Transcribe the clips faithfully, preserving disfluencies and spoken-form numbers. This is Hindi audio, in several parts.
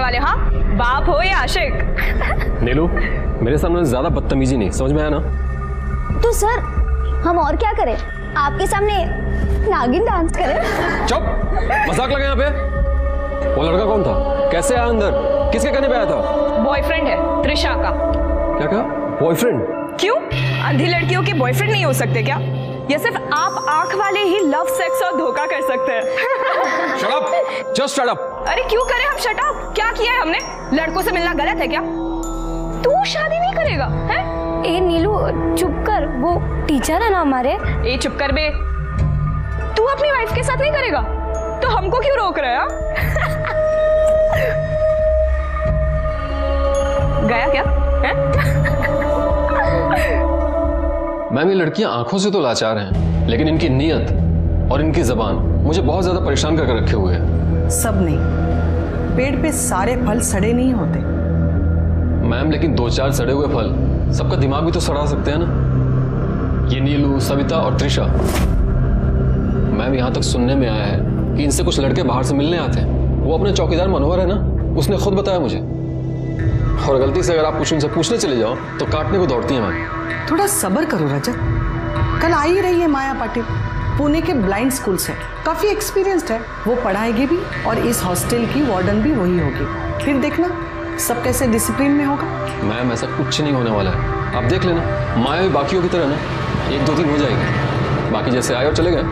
वाले? हाँ, बाप हो या आशिक? नीलू, मेरे सामने ज्यादा बदतमीजी नहीं, समझ में आया ना? तो सर हम और क्या करें? आपके सामने नागिन डांस करें? चुप, मजाक लगा यहाँ पे। वो लड़का कौन था? कैसे आया अंदर? किसके कहने पे आया था? बॉयफ्रेंड है त्रिशा का। क्या कहा? बॉयफ्रेंड? क्यों? अंधी लड़कियों के बॉयफ्रेंड नहीं हो सकते क्या? या सिर्फ आप आंख वाले ही लव, सेक्स और धोखा कर सकते हैं? Shut up, just shut up. अरे क्यों करें हम शट अप? क्या किया है हमने? लड़कों से मिलना गलत है क्या? तू शादी नहीं करेगा हैं? ए नीलू चुप कर, वो टीचर है ना हमारे। ए चुप कर बे। तू अपनी वाइफ के साथ नहीं करेगा तो हमको क्यों रोक रहा है? गया क्या है? मैम, ये लड़कियां आंखों से तो लाचार हैं, लेकिन इनकी नीयत और इनकी जबान मुझे बहुत ज्यादा परेशान करके रखे हुए हैं। सब नहीं, पेड़ पे सारे फल सड़े नहीं होते। मैम, लेकिन दो चार सड़े हुए फल सबका दिमाग भी तो सड़ा सकते हैं ना। ये नीलू, सविता और त्रिशा। मैम, यहाँ तक सुनने में आया है कि इनसे कुछ लड़के बाहर से मिलने आते हैं। वो अपने चौकीदार मनोहर है ना, उसने खुद बताया मुझे। और गलती से अगर आप कुछ उनसे पूछने चले जाओ तो काटने को दौड़ती है मैम। थोड़ा सब्र करो रजत, कल आ ही रही है माया पाटिल, पुणे के ब्लाइंड स्कूल से, काफी एक्सपीरियंस्ड है। वो पढ़ाएगी भी और इस हॉस्टल की वार्डन भी वही होगी। फिर देखना सब कैसे डिसिप्लिन में होगा। मैम, ऐसा कुछ नहीं होने वाला है, आप देख लेना। माया भी बाकियों की तरह ना एक दो दिन हो जाएगी, बाकी जैसे आए और चले गए।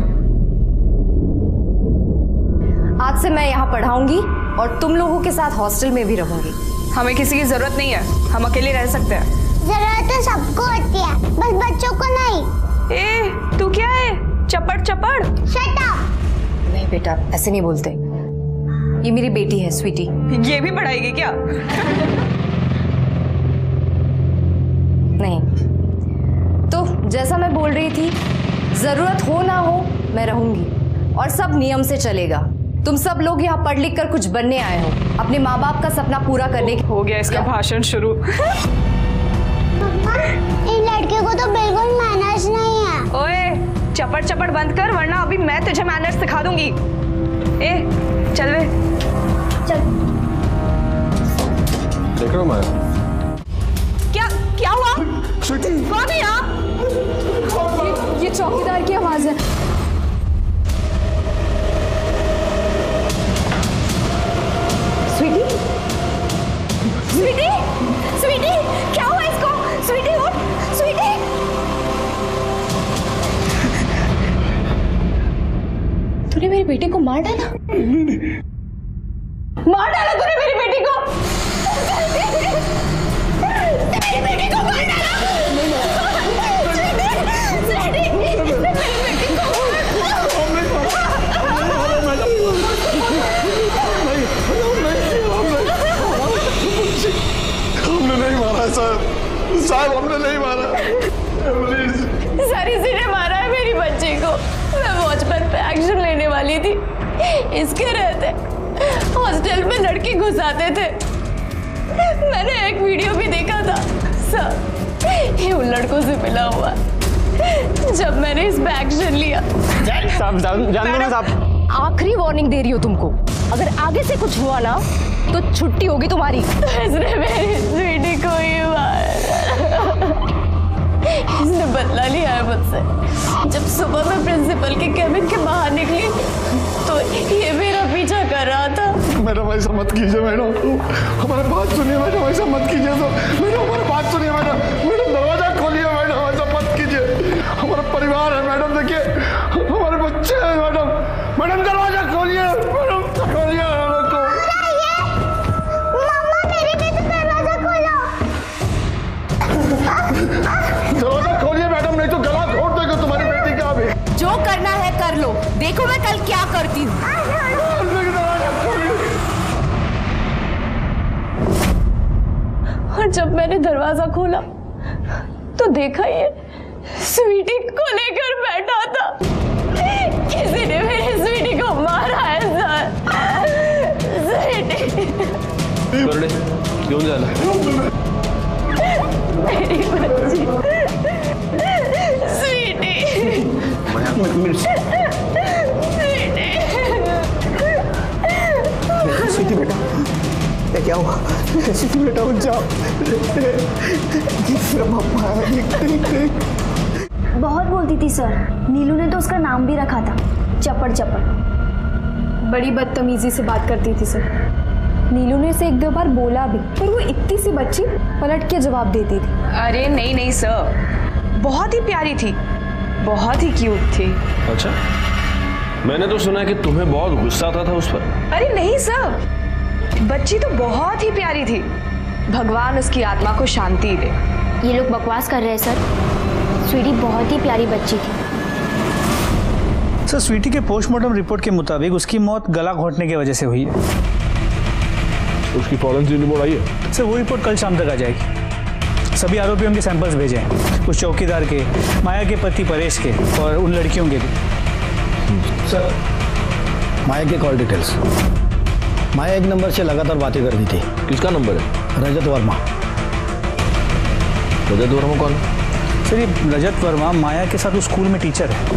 आज से मैं यहाँ पढ़ाऊंगी और तुम लोगों के साथ हॉस्टल में भी रहूंगी। हमें किसी की जरूरत नहीं है, हम अकेले रह सकते हैं। जरूरत तो सबको होती है, बस बच्चों को नहीं। ए, तू क्या है? चपड़ चपड़। Shut up. नहीं बेटा, ऐसे नहीं बोलते। ये मेरी बेटी है स्वीटी। ये भी पढ़ाएगी क्या? नहीं, तो जैसा मैं बोल रही थी, जरूरत हो ना हो मैं रहूंगी और सब नियम से चलेगा। तुम सब लोग यहाँ पढ़ लिख कर कुछ बनने आए हो, अपने माँ बाप का सपना पूरा करने के। हो गया इसका भाषण शुरू। इन लड़के को तो बिल्कुल मैनर्स नहीं है। ओए, चपड़ चपड़ बंद कर, वरना अभी मैं तुझे मैनर्स सिखा दूंगी। ए, चल वे। चल। देख रहे हो माया? क्या क्या हुआ? कौन है यहाँ? ये, ये चौकीदार की आवाज है। स्वीटी, स्वीटी, स्वीटी, क्या हुआ इसको? स्वीटी उठ, स्वीटी। तूने मेरी बेटी को मार डाला? मार डाला तूने मेरी बेटी को? मेरी बेटी को मार डाला? स्वीटी, स्वीटी, मेरी बेटी को हमने नहीं मारा साहब, साहब हमने नहीं मारा। सर, इसी ने मारा है मेरी बच्ची को। मैं वॉचमैन पे एक्शन लेने वाली थी, इसके रहते हॉस्टल में लड़के घुसाते थे। मैंने एक वीडियो भी देखा था सर, ये उन लड़कों से मिला हुआ। जब मैंने इस पे एक्शन लिया। आखिरी वार्निंग दे रही हो तुमको, अगर आगे से कुछ हुआ ना तो छुट्टी होगी तुम्हारी। इसने मेरी स्वीटी को ही मारा। इसने बदला लिया है मुझसे। जब सुबह मैं प्रिंसिपल के कैबिन के बाहर निकली तो ये मेरा पीछा कर रहा था। मैडम ऐसा मत कीजिए मैडम, हमारे बात सुनिए मैडम, ऐसा मत कीजिए। तो मैडम हमारी बात सुनिए मैडम, मैडम दरवाजा खोलिए मैडम, ऐसा मत कीजिए। हमारा परिवार है मैडम, देखिए हमारे बच्चे हैं मैडम, मैडम दरवाजा खोलिए, मैडम खोलिए। दरवाजा खोलिए मैडम, नहीं तो गला घोट देगा तुम्हारी बेटी का भी। जो करना है कर लो, देखो मैं कल क्या करती हूँ। और जब मैंने दरवाजा खोला तो देखा ये स्वीटी को लेकर बैठा था। किसी ने मेरी स्वीटी को मारा है सर। स्वीटी क्यों जाना? मेरी बच्ची स्वीटी, स्वीटी बेटा बहुत बोलती थी सर, नीलू ने तो उसका नाम भी रखा था, चपड़ चपड़। बड़ी बदतमीजी से बात करती थी सर। नीलू ने इसे एक दो बार बोला भी, पर वो इतनी सी बच्ची पलट के जवाब देती थी। अरे नहीं नहीं सर, बहुत ही प्यारी थी, बहुत ही क्यूट थी। अच्छा, मैंने तो सुना कि तुम्हें बहुत गुस्सा आता था उस पर। अरे नहीं सर, बच्ची तो बहुत ही प्यारी थी, भगवान उसकी आत्मा को शांति दे। ये लोग बकवास कर रहे हैं सर, स्वीटी बहुत ही प्यारी बच्ची थी। सर, स्वीटी के पोस्टमार्टम रिपोर्ट के मुताबिक उसकी मौत गला घोंटने की वजह से हुई है। उसकी फॉरेंसिक रिपोर्ट आई है? सर, वो रिपोर्ट कल शाम तक आ जाएगी। सभी आरोपियों के सैंपल्स भेजे हैं, उस चौकीदार के, माया के पति परेश के और उन लड़कियों के भी। सर, माया के कॉल डिटेल्स। माया एक नंबर से लगातार बातें कर रही थी। किसका नंबर है? रजत वर्मा। रजत वर्मा कौन? सर, ये रजत वर्मा माया के साथ उस स्कूल में टीचर है।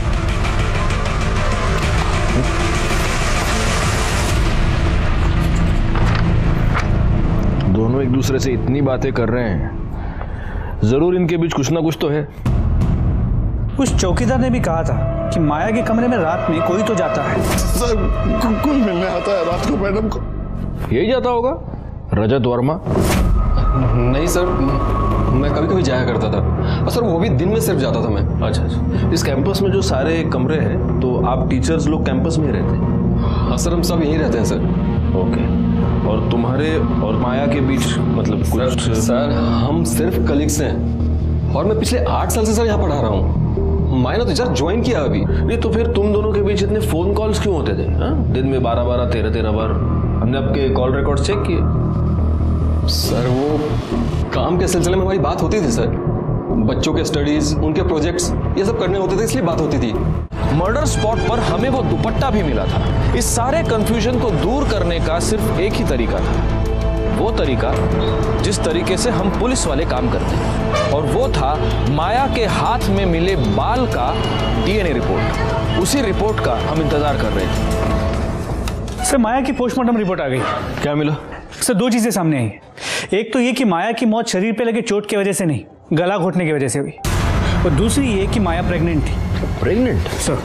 दोनों एक दूसरे से इतनी बातें कर रहे हैं, जरूर इनके बीच कुछ ना कुछ तो है। उस चौकीदार ने भी कहा था कि माया के कमरे में रात में कोई तो जाता है। सर, कोई मिलने आता है रात को मैडम को। यही जाता होगा रजत वर्मा। नहीं सर, मैं कभी कभी जाया करता था, और सर वो भी दिन में सिर्फ जाता था मैं। अच्छा अच्छा, इस कैंपस में जो सारे कमरे हैं, तो आप टीचर्स लोग कैंपस में ही रहते हैं? हाँ सर, हम सब यहीं रहते हैं सर। ओके, और तुम्हारे और माया के बीच मतलब कुछ? सर, सर हम सिर्फ कलीग्स हैं, और मैं पिछले आठ साल से सर यहाँ पढ़ा रहा हूँ। माया ने तो सर ज्वाइन किया अभी। नहीं तो फिर तुम दोनों के बीच इतने फोन कॉल्स क्यों होते थे? हा? दिन में बारह बारह तेरह तेरह बार। हमने आपके कॉल रिकॉर्ड चेक किए। सर वो काम के सिलसिले में हमारी बात होती थी सर, बच्चों के स्टडीज, उनके प्रोजेक्ट्स, ये सब करने होते थे, इसलिए बात होती थी। मर्डर स्पॉट पर हमें वो दुपट्टा भी मिला था। इस सारे कंफ्यूजन को दूर करने का सिर्फ एक ही तरीका था, वो तरीका जिस तरीके से हम पुलिस वाले काम करते हैं, और वो था माया के हाथ में मिले बाल का डीएनए रिपोर्ट। उसी रिपोर्ट का हम इंतजार कर रहे थे। सर, माया की पोस्टमार्टम रिपोर्ट आ गई। क्या मिला? सर, दो चीजें सामने आई। एक तो ये कि माया की मौत शरीर पे लगे चोट की वजह से नहीं, गला घोटने की वजह से हुई, और दूसरी ये कि माया प्रेग्नेंट थी। प्रेग्नेंट? सर,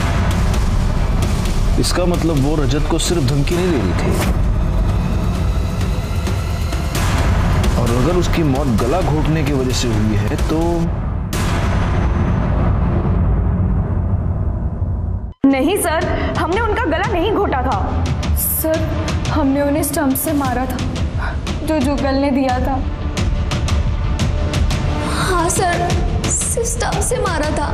इसका मतलब वो रजत को सिर्फ धमकी नहीं दे रही थी, और अगर उसकी मौत गला घोटने की वजह से हुई है तो नहीं सर, हमने उनका गला नहीं घोटा था। सर, हमने उन्हें स्टंप से मारा था, जो जुगल ने दिया था। हाँ सर, सिर्फ स्टंप से मारा था।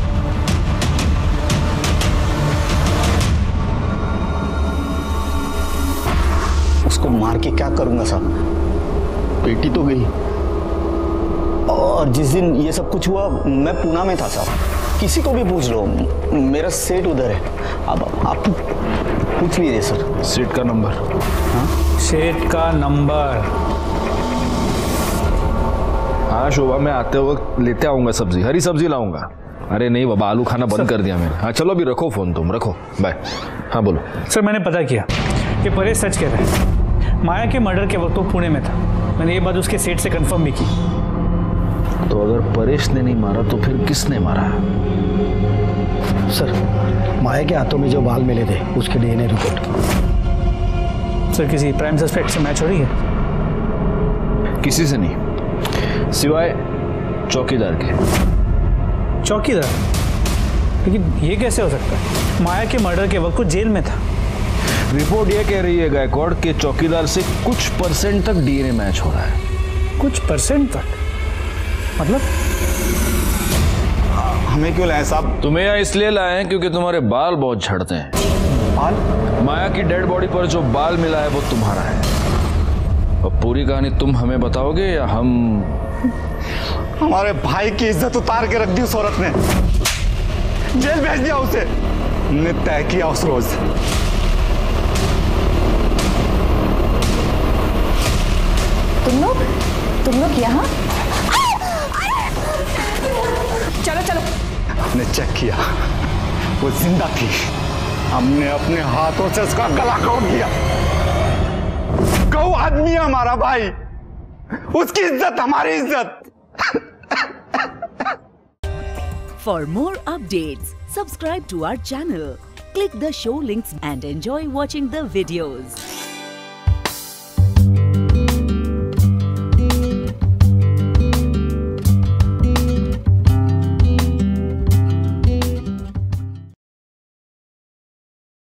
उसको मार के क्या करूंगा साहब, बेटी तो गई। और जिस दिन ये सब कुछ हुआ मैं पूना में था साहब, किसी को भी पूछ लो, मेरा सेट उधर है। अब आप पूछ लीजिए सर। सेट का नंबर? हाँ, सेट का नंबर। हाँ शोभा, मैं आते वक्त लेते आऊंगा सब्जी, हरी सब्जी लाऊंगा। अरे नहीं बाबा, आलू खाना बंद कर दिया मैंने। हाँ चलो अभी रखो फोन, तुम रखो, बाय। हाँ बोलो। सर, मैंने पता किया कि परेश सच कह रहे हैं। माया के मर्डर के वक्त वो पुणे में था। मैंने ये बात उसके सेट से कंफर्म भी की। तो अगर परेश ने नहीं मारा तो फिर किसने मारा? सर, माया के हाथों में जो बाल मिले थे उसके डीएनए रिपोर्ट। सर, किसी प्राइम सस्पेक्ट से मैच हो रही है? किसी से नहीं, सिवाय चौकीदार के। चौकीदार? लेकिन ये कैसे हो सकता है? माया के मर्डर के वक्त वो जेल में था। रिपोर्ट ये कह रही है गायकवाड़ के चौकीदार से कुछ परसेंट तक डीएनए मैच हो रहा है। कुछ परसेंट तक? मतलब? हमें क्यों लाए साहब? तुम्हें यहाँ इसलिए लाए हैं क्योंकि तुम्हारे बाल बहुत झड़ते हैं। बाल? माया की डेड बॉडी पर जो बाल मिला है वो तुम्हारा है। और पूरी कहानी तुम हमें बताओगे या हम? हमारे भाई की इज्जत उतार के रख दी उस औरत ने, जेल भेज दिया उसे, ने तय किया उस रोज। तुम लोग तुम लोग यहाँ? चलो चलो। हमने चेक किया, वो जिंदा थी। हमने अपने हाथों से उसका गला काट दिया। गौ आदमी है हमारा भाई, उसकी इज्जत हमारी इज्जत। For more updates, subscribe to our channel, click the show links and enjoy watching the videos.